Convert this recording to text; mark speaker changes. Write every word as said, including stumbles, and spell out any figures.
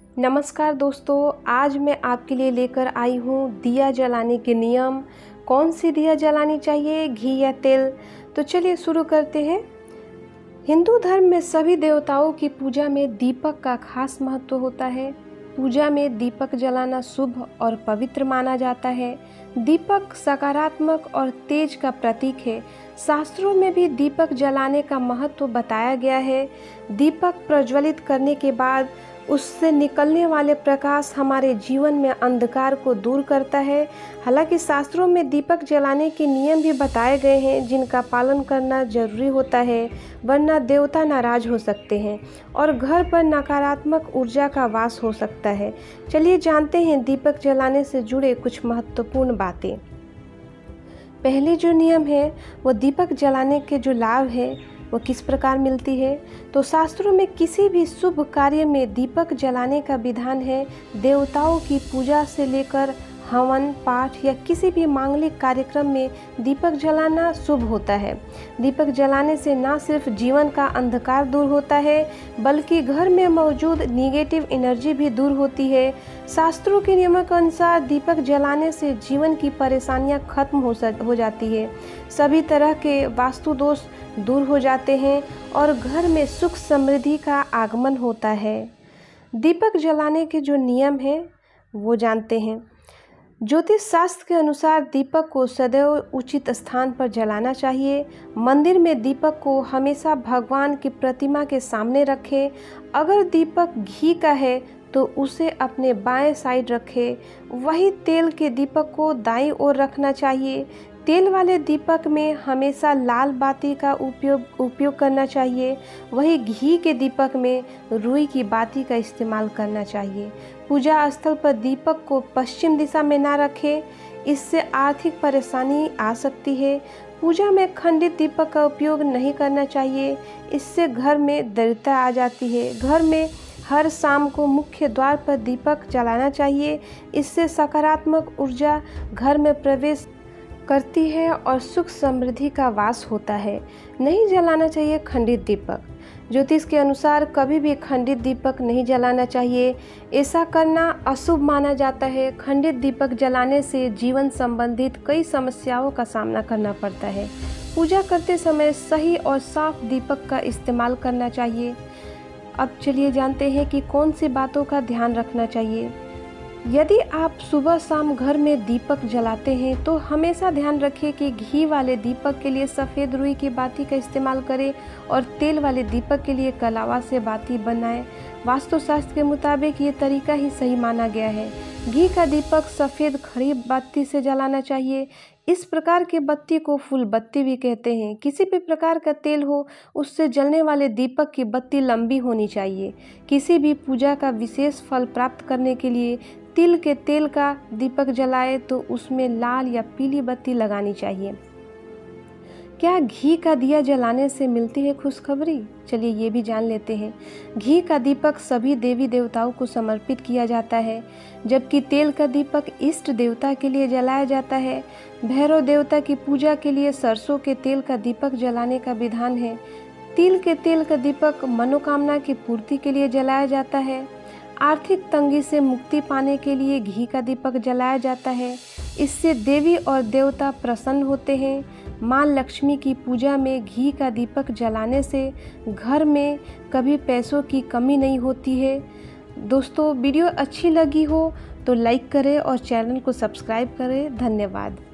Speaker 1: नमस्कार दोस्तों, आज मैं आपके लिए लेकर आई हूँ दिया जलाने के नियम। कौन सी दिया जलानी चाहिए, घी या तेल? तो चलिए शुरू करते हैं। हिंदू धर्म में सभी देवताओं की पूजा में दीपक का खास महत्व होता है। पूजा में दीपक जलाना शुभ और पवित्र माना जाता है। दीपक सकारात्मक और तेज का प्रतीक है। शास्त्रों में भी दीपक जलाने का महत्व बताया गया है। दीपक प्रज्वलित करने के बाद उससे निकलने वाले प्रकाश हमारे जीवन में अंधकार को दूर करता है। हालांकि शास्त्रों में दीपक जलाने के नियम भी बताए गए हैं जिनका पालन करना जरूरी होता है, वरना देवता नाराज हो सकते हैं और घर पर नकारात्मक ऊर्जा का वास हो सकता है। चलिए जानते हैं दीपक जलाने से जुड़े कुछ महत्वपूर्ण बातें। पहले जो नियम है वो दीपक जलाने के जो लाभ है वो किस प्रकार मिलती है। तो शास्त्रों में किसी भी शुभ कार्य में दीपक जलाने का विधान है। देवताओं की पूजा से लेकर हवन पाठ या किसी भी मांगलिक कार्यक्रम में दीपक जलाना शुभ होता है। दीपक जलाने से न सिर्फ जीवन का अंधकार दूर होता है बल्कि घर में मौजूद निगेटिव एनर्जी भी दूर होती है। शास्त्रों के नियमों के अनुसार दीपक जलाने से जीवन की परेशानियां खत्म हो हो जाती है। सभी तरह के वास्तु दोष दूर हो जाते हैं और घर में सुख समृद्धि का आगमन होता है। दीपक जलाने के जो नियम हैं वो जानते हैं। ज्योतिष शास्त्र के अनुसार दीपक को सदैव उचित स्थान पर जलाना चाहिए। मंदिर में दीपक को हमेशा भगवान की प्रतिमा के सामने रखें। अगर दीपक घी का है तो उसे अपने बाएं साइड रखें। वही तेल के दीपक को दाईं ओर रखना चाहिए। तेल वाले दीपक में हमेशा लाल बाती का उपयोग उपयोग करना चाहिए। वही घी के दीपक में रुई की बाती का इस्तेमाल करना चाहिए। पूजा स्थल पर दीपक को पश्चिम दिशा में ना रखें, इससे आर्थिक परेशानी आ सकती है। पूजा में खंडित दीपक का उपयोग नहीं करना चाहिए, इससे घर में दरिद्रता आ जाती है। घर में हर शाम को मुख्य द्वार पर दीपक जलाना चाहिए, इससे सकारात्मक ऊर्जा घर में प्रवेश करती है और सुख समृद्धि का वास होता है। नहीं जलाना चाहिए खंडित दीपक। ज्योतिष के अनुसार कभी भी खंडित दीपक नहीं जलाना चाहिए, ऐसा करना अशुभ माना जाता है। खंडित दीपक जलाने से जीवन संबंधित कई समस्याओं का सामना करना पड़ता है। पूजा करते समय सही और साफ दीपक का इस्तेमाल करना चाहिए। अब चलिए जानते हैं कि कौन सी बातों का ध्यान रखना चाहिए। यदि आप सुबह शाम घर में दीपक जलाते हैं तो हमेशा ध्यान रखें कि घी वाले दीपक के लिए सफ़ेद रुई की बाती का इस्तेमाल करें और तेल वाले दीपक के लिए कलावा से बाती बनाएं। वास्तुशास्त्र के मुताबिक ये तरीका ही सही माना गया है। घी का दीपक सफ़ेद खड़ी बाती से जलाना चाहिए। इस प्रकार के बत्ती को फूल बत्ती भी कहते हैं। किसी भी प्रकार का तेल हो, उससे जलने वाले दीपक की बत्ती लंबी होनी चाहिए। किसी भी पूजा का विशेष फल प्राप्त करने के लिए तिल के तेल का दीपक जलाए तो उसमें लाल या पीली बत्ती लगानी चाहिए। क्या घी का दिया जलाने से मिलती है खुशखबरी? चलिए ये भी जान लेते हैं। घी का दीपक सभी देवी देवताओं को समर्पित किया जाता है, जबकि तेल का दीपक इष्ट देवता के लिए जलाया जाता है। भैरव देवता की पूजा के लिए सरसों के तेल का दीपक जलाने का विधान है। तिल के तेल का दीपक मनोकामना की पूर्ति के लिए जलाया जाता है। आर्थिक तंगी से मुक्ति पाने के लिए घी का दीपक जलाया जाता है। इससे देवी और देवता प्रसन्न होते हैं। माँ लक्ष्मी की पूजा में घी का दीपक जलाने से घर में कभी पैसों की कमी नहीं होती है। दोस्तों, वीडियो अच्छी लगी हो तो लाइक करें और चैनल को सब्सक्राइब करें। धन्यवाद।